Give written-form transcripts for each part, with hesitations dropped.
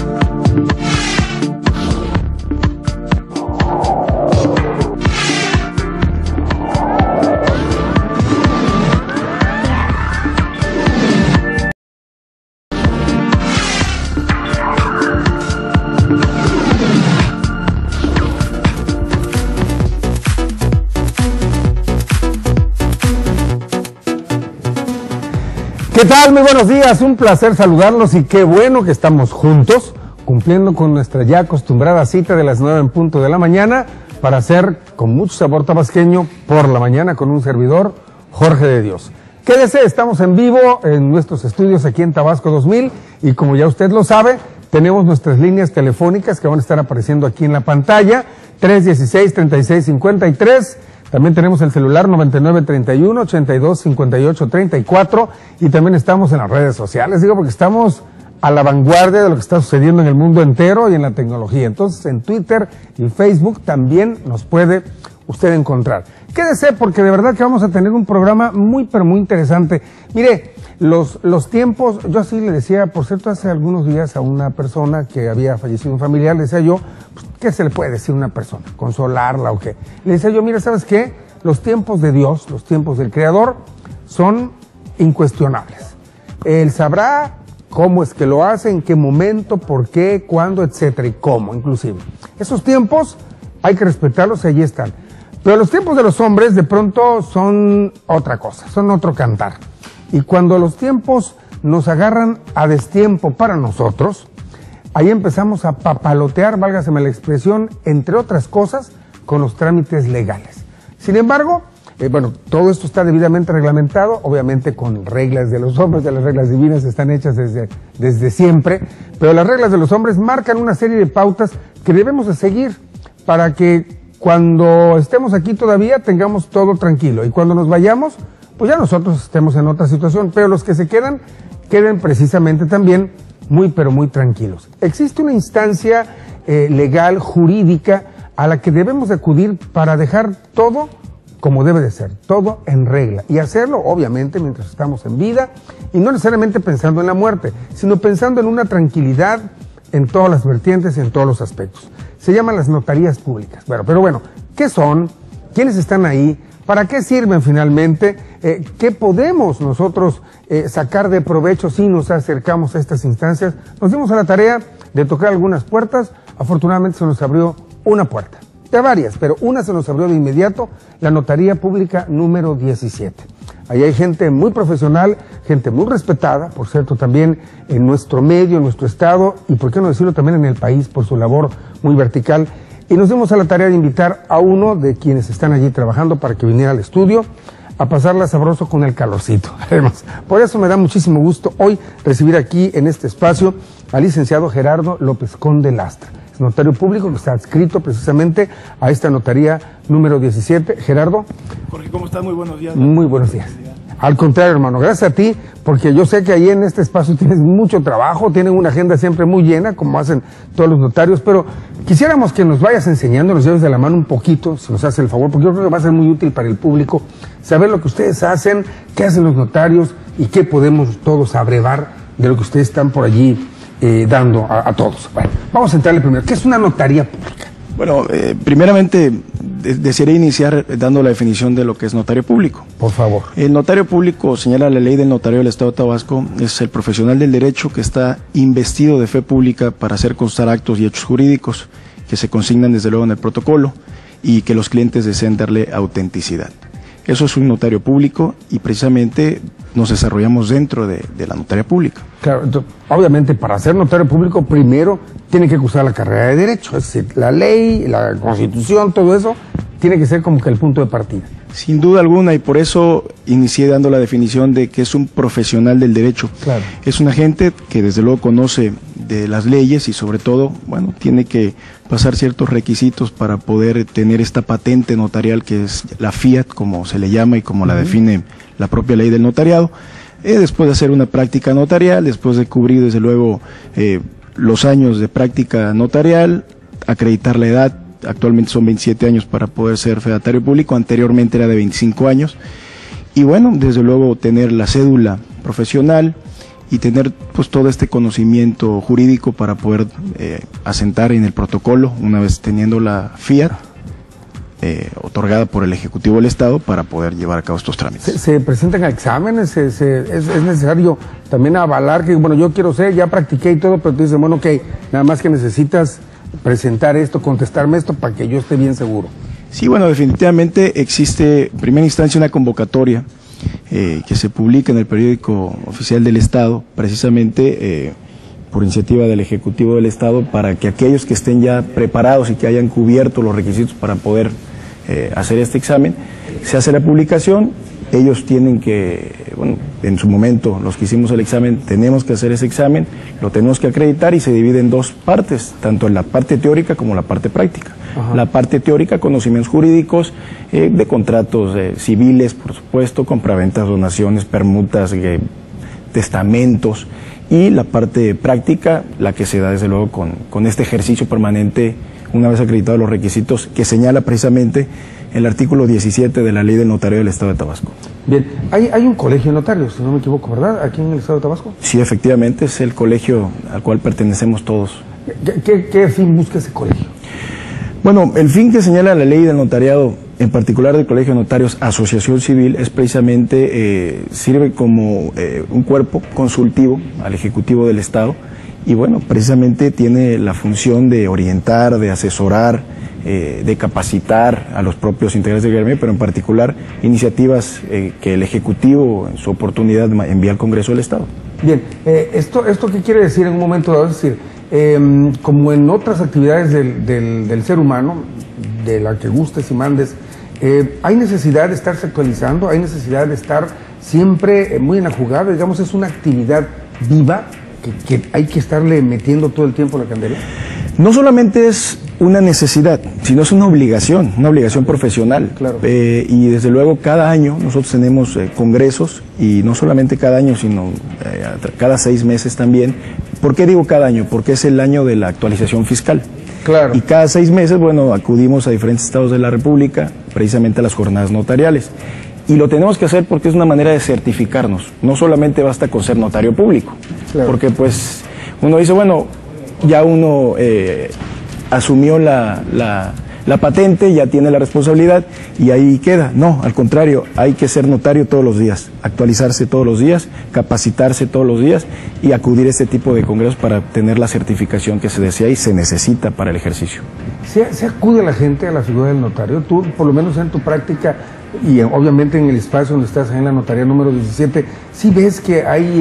¿Qué tal? Muy buenos días, un placer saludarlos y qué bueno que estamos juntos, cumpliendo con nuestra ya acostumbrada cita de las 9 en punto de la mañana, para hacer con mucho sabor tabasqueño por la mañana con un servidor, Jorge de Dios. Quédese, estamos en vivo en nuestros estudios aquí en Tabasco 2000 y como ya usted lo sabe, tenemos nuestras líneas telefónicas que van a estar apareciendo aquí en la pantalla, 316-3653, también tenemos el celular 9931-825834 y también estamos en las redes sociales, digo porque estamos a la vanguardia de lo que está sucediendo en el mundo entero y en la tecnología. Entonces en Twitter y Facebook también nos puede usted encontrar. Quédese porque de verdad que vamos a tener un programa muy pero muy interesante. Mire, los tiempos, yo así le decía, por cierto, hace algunos días a una persona que había fallecido un familiar, le decía yo, pues, ¿qué se le puede decir a una persona? ¿Consolarla o qué? Le decía yo, mira, ¿sabes qué? Los tiempos de Dios, los tiempos del Creador, son incuestionables. Él sabrá cómo es que lo hace, en qué momento, por qué, cuándo, etcétera, y cómo, inclusive. Esos tiempos hay que respetarlos y allí están. Pero los tiempos de los hombres de pronto son otra cosa, son otro cantar. Y cuando los tiempos nos agarran a destiempo para nosotros, ahí empezamos a papalotear, válgaseme la expresión, entre otras cosas, con los trámites legales. Sin embargo, todo esto está debidamente reglamentado, obviamente con reglas de los hombres, las reglas divinas están hechas desde siempre, pero las reglas de los hombres marcan una serie de pautas que debemos de seguir para que cuando estemos aquí todavía tengamos todo tranquilo y cuando nos vayamos, pues ya nosotros estemos en otra situación, pero los que se queden precisamente también muy pero muy tranquilos. Existe una instancia legal, jurídica, a la que debemos de acudir para dejar todo como debe de ser, todo en regla, y hacerlo obviamente mientras estamos en vida, y no necesariamente pensando en la muerte, sino pensando en una tranquilidad en todas las vertientes y en todos los aspectos. Se llaman las notarías públicas. Pero bueno, ¿qué son? ¿Quiénes están ahí? ¿Para qué sirven finalmente? ¿Qué podemos nosotros sacar de provecho si nos acercamos a estas instancias? Nos dimos a la tarea de tocar algunas puertas. Afortunadamente se nos abrió una puerta, de varias, pero una se nos abrió de inmediato, la Notaría Pública número 17. Ahí hay gente muy profesional, gente muy respetada, por cierto, también en nuestro medio, en nuestro estado, y por qué no decirlo también en el país, por su labor muy vertical. Y nos dimos a la tarea de invitar a uno de quienes están allí trabajando para que viniera al estudio a pasarla sabroso con el calorcito. Además, por eso me da muchísimo gusto hoy recibir aquí en este espacio al licenciado Gerardo López Conde Lastra. Es notario público que está adscrito precisamente a esta notaría número 17. Gerardo. Jorge, ¿cómo estás? Muy buenos días. Muy buenos días. Al contrario, hermano, gracias a ti, porque yo sé que ahí en este espacio tienes mucho trabajo, tienen una agenda siempre muy llena, como hacen todos los notarios, pero quisiéramos que nos vayas enseñando, nos lleves de la mano un poquito, si nos hace el favor, porque yo creo que va a ser muy útil para el público saber lo que ustedes hacen, qué hacen los notarios y qué podemos todos abrevar de lo que ustedes están por allí dando a todos. Bueno, vamos a entrarle primero. ¿Qué es una notaría pública? Bueno, primeramente desearía iniciar dando la definición de lo que es notario público. Por favor. El notario público, señala la ley del notario del Estado de Tabasco, es el profesional del derecho que está investido de fe pública para hacer constar actos y hechos jurídicos que se consignan desde luego en el protocolo y que los clientes deseen darle autenticidad. Eso es un notario público y precisamente nos desarrollamos dentro de la notaría pública. Claro, entonces, obviamente para ser notario público primero tiene que cursar la carrera de Derecho, es decir, la ley, la Constitución, todo eso tiene que ser como que el punto de partida. Sin duda alguna, y por eso inicié dando la definición de que es un profesional del derecho. Claro. Es una gente que desde luego conoce de las leyes y sobre todo, bueno, tiene que pasar ciertos requisitos para poder tener esta patente notarial que es la fiat, como se le llama y como la define la propia ley del notariado. Después de hacer una práctica notarial, después de cubrir desde luego los años de práctica notarial, acreditar la edad. Actualmente son 27 años para poder ser fedatario público, anteriormente era de 25 años. Y bueno, desde luego tener la cédula profesional y tener pues todo este conocimiento jurídico para poder asentar en el protocolo, una vez teniendo la fiat otorgada por el Ejecutivo del Estado, para poder llevar a cabo estos trámites. ¿Se presentan a exámenes? ¿Es necesario también avalar que, bueno, yo quiero ser, ya practiqué y todo, pero tú dices, bueno, ok, nada más que necesitas presentar esto, contestarme esto para que yo esté bien seguro? Sí, bueno, definitivamente existe en primera instancia una convocatoria que se publica en el periódico oficial del Estado, precisamente por iniciativa del Ejecutivo del Estado, para que aquellos que estén ya preparados y que hayan cubierto los requisitos para poder hacer este examen, se hace la publicación. Ellos tienen que, bueno, en su momento, los que hicimos el examen, tenemos que hacer ese examen, lo tenemos que acreditar y se divide en dos partes, tanto en la parte teórica como la parte práctica. Ajá. La parte teórica, conocimientos jurídicos, de contratos civiles, por supuesto, compraventas, donaciones, permutas, testamentos, y la parte práctica, la que se da desde luego con este ejercicio permanente, una vez acreditados los requisitos que señala precisamente el artículo 17 de la Ley del Notario del Estado de Tabasco. Bien, hay un colegio de notarios, si no me equivoco, ¿verdad?, aquí en el Estado de Tabasco. Sí, efectivamente, es el colegio al cual pertenecemos todos. ¿Qué fin busca ese colegio? Bueno, el fin que señala la Ley del Notariado, en particular del Colegio de Notarios Asociación Civil, es precisamente, sirve como un cuerpo consultivo al Ejecutivo del Estado, y bueno, precisamente tiene la función de orientar, de asesorar, de capacitar a los propios integrantes del gremio, pero en particular iniciativas que el Ejecutivo en su oportunidad envía al Congreso del Estado. Bien, ¿esto qué quiere decir en un momento dado? Es decir, como en otras actividades del ser humano, de la que gustes y mandes, hay necesidad de estarse actualizando, hay necesidad de estar siempre muy en la jugada, digamos, es una actividad viva que hay que estarle metiendo todo el tiempo la candela. No solamente es una necesidad, sino es una obligación profesional. Claro. Y desde luego cada año nosotros tenemos congresos, y no solamente cada año, sino cada 6 meses también. ¿Por qué digo cada año? Porque es el año de la actualización fiscal. Claro. Y cada 6 meses, bueno, acudimos a diferentes estados de la República, precisamente a las jornadas notariales. Y lo tenemos que hacer porque es una manera de certificarnos. No solamente basta con ser notario público, claro, porque pues uno dice, bueno, ya uno asumió la patente, ya tiene la responsabilidad y ahí queda. No, al contrario, hay que ser notario todos los días, actualizarse todos los días, capacitarse todos los días y acudir a este tipo de congresos para tener la certificación que se desea y se necesita para el ejercicio. ¿Se acude la gente a la figura del notario? Tú, por lo menos en tu práctica y obviamente en el espacio donde estás, en la notaría número 17, sí ves que hay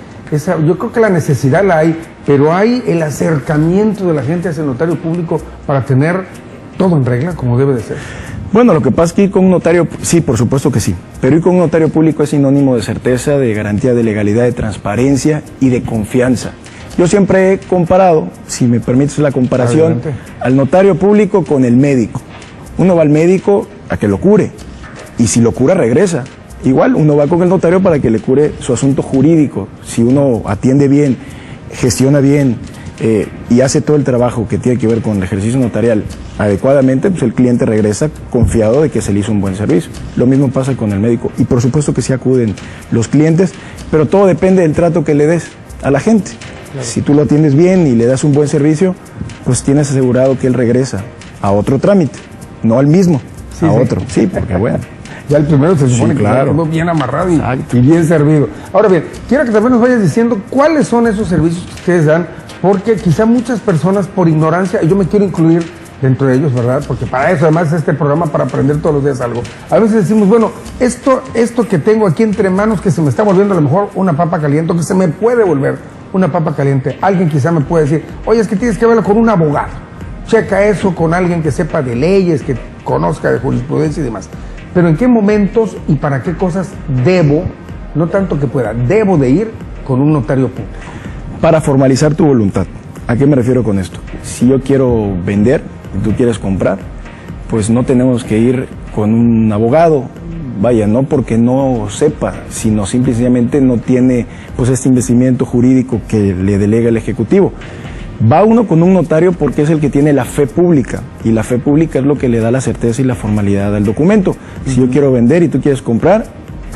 yo creo que la necesidad la hay, pero hay el acercamiento de la gente hacia el notario público para tener todo en regla, como debe de ser. Bueno, lo que pasa es que ir con un notario, sí, por supuesto que sí, pero ir con un notario público es sinónimo de certeza, de garantía de legalidad, de transparencia y de confianza. Yo siempre he comparado, si me permites la comparación, adelante, al notario público con el médico. Uno va al médico a que lo cure, y si lo cura regresa. Igual uno va con el notario para que le cure su asunto jurídico. Si uno atiende bien, gestiona bien y hace todo el trabajo que tiene que ver con el ejercicio notarial adecuadamente, pues el cliente regresa confiado de que se le hizo un buen servicio. Lo mismo pasa con el médico, y por supuesto que sí acuden los clientes, pero todo depende del trato que le des a la gente. Claro. Si tú lo atiendes bien y le das un buen servicio, pues tienes asegurado que él regresa a otro trámite, no al mismo, sí, a otro. Sí, porque bueno. Ya el primero se supone, sí, claro, que está bien amarrado y bien servido. Ahora bien, quiero que también nos vayas diciendo cuáles son esos servicios que ustedes dan, porque quizá muchas personas por ignorancia, y yo me quiero incluir dentro de ellos, ¿verdad? Porque para eso además es este programa, para aprender todos los días algo. A veces decimos, bueno, esto que tengo aquí entre manos, que se me está volviendo a lo mejor una papa caliente, o que se me puede volver una papa caliente. Alguien quizá me puede decir, oye, es que tienes que verlo con un abogado. Checa eso con alguien que sepa de leyes, que conozca de jurisprudencia y demás. Pero ¿en qué momentos y para qué cosas debo, no tanto que pueda, debo de ir con un notario público? Para formalizar tu voluntad. ¿A qué me refiero con esto? Si yo quiero vender y tú quieres comprar, pues no tenemos que ir con un abogado, vaya, no porque no sepa, sino simplemente no tiene pues este investimiento jurídico que le delega el Ejecutivo. Va uno con un notario porque es el que tiene la fe pública, y la fe pública es lo que le da la certeza y la formalidad al documento. Si yo quiero vender y tú quieres comprar,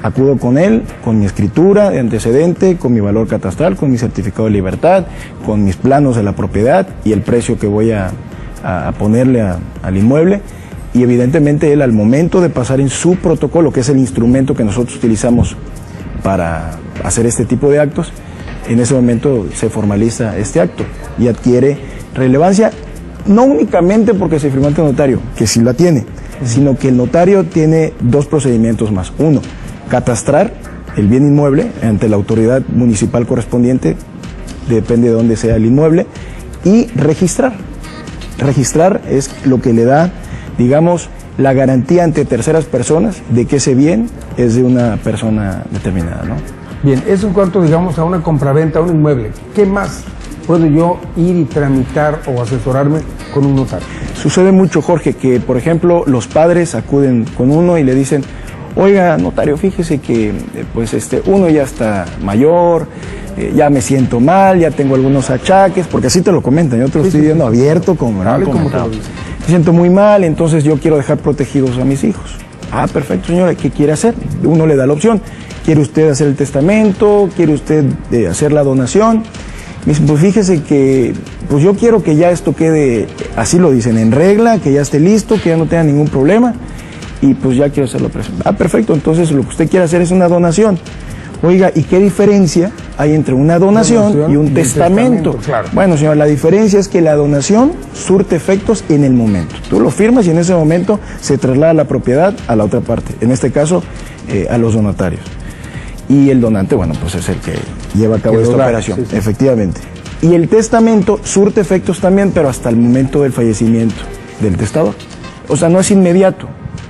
acudo con él, con mi escritura de antecedente, con mi valor catastral, con mi certificado de libertad, con mis planos de la propiedad y el precio que voy a ponerle al inmueble. Y evidentemente él, al momento de pasar en su protocolo, que es el instrumento que nosotros utilizamos para hacer este tipo de actos, en ese momento se formaliza este acto y adquiere relevancia, no únicamente porque se firmó ante notario, que sí la tiene, sino que el notario tiene dos procedimientos más. Uno, catastrar el bien inmueble ante la autoridad municipal correspondiente, depende de dónde sea el inmueble, y registrar. Registrar es lo que le da, digamos, la garantía ante terceras personas de que ese bien es de una persona determinada, ¿no? Bien, eso en cuanto, digamos, a una compraventa, a un inmueble. ¿Qué más puedo yo ir y tramitar o asesorarme con un notario? Sucede mucho, Jorge, que por ejemplo los padres acuden con uno y le dicen: oiga, notario, fíjese que uno ya está mayor, ya me siento mal, ya tengo algunos achaques, porque así te lo comentan, yo te lo estoy diciendo abierto, como me han comentado. Me siento muy mal, entonces yo quiero dejar protegidos a mis hijos. Ah, perfecto, señora, ¿qué quiere hacer? Uno le da la opción. ¿Quiere usted hacer el testamento? ¿Quiere usted hacer la donación? Me dicen, pues fíjese que pues yo quiero que ya esto quede, así lo dicen, en regla, que ya esté listo, que ya no tenga ningún problema, y pues ya quiero hacerlo presente. Ah, perfecto, entonces lo que usted quiere hacer es una donación. Oiga, ¿y qué diferencia hay entre una donación y un testamento? Claro. Bueno, señor, la diferencia es que la donación surte efectos en el momento. Tú lo firmas y en ese momento se traslada la propiedad a la otra parte, en este caso a los donatarios. Y el donante, bueno, pues es el que lleva a cabo esta operación, sí, sí. Efectivamente. Y el testamento surte efectos también, pero hasta el momento del fallecimiento del testador. O sea, no es inmediato.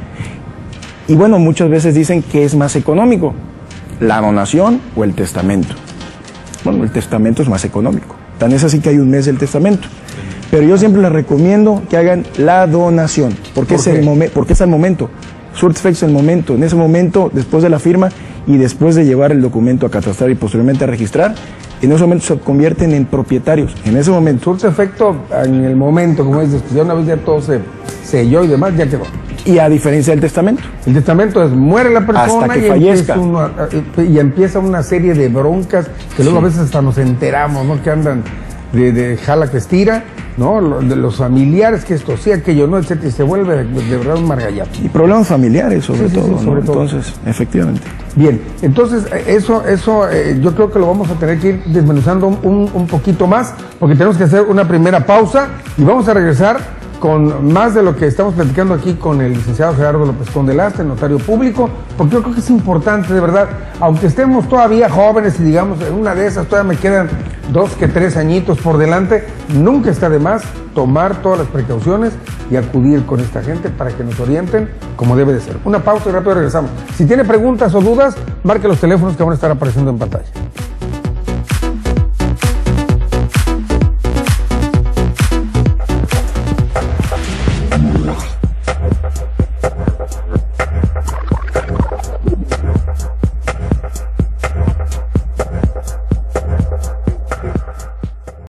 Y bueno, muchas veces dicen que es más económico, la donación o el testamento. Bueno, el testamento es más económico. Tan es así que hay un mes del testamento. Pero yo siempre les recomiendo que hagan la donación, porque porque es al momento. Surte efectos en el momento. En ese momento, después de la firma y después de llevar el documento a catastrar y posteriormente a registrar, en ese momento se convierten en propietarios. En ese momento. Surte efecto en el momento, como dices, ya una vez ya todo se selló y demás, ya quedó. Y a diferencia del testamento. El testamento es muere la persona hasta que fallezca. Y empieza una serie de broncas que luego a veces hasta nos enteramos, ¿no? Que andan de jala que estira, ¿no? De los familiares, que esto sí, aquello no, etcétera, y se vuelve de verdad un margallato. Y problemas familiares sobre todo, sí, sobre todo. Entonces, efectivamente. Bien, entonces eso yo creo que lo vamos a tener que ir desmenuzando un poquito más, porque tenemos que hacer una primera pausa y vamos a regresar con más de lo que estamos platicando aquí con el licenciado Gerardo López Condelastre, notario público, porque yo creo que es importante, de verdad, aunque estemos todavía jóvenes y digamos, en una de esas todavía me quedan 2 que 3 añitos por delante, nunca está de más tomar todas las precauciones y acudir con esta gente para que nos orienten como debe de ser. Una pausa y rápido regresamos. Si tiene preguntas o dudas, marque los teléfonos que van a estar apareciendo en pantalla.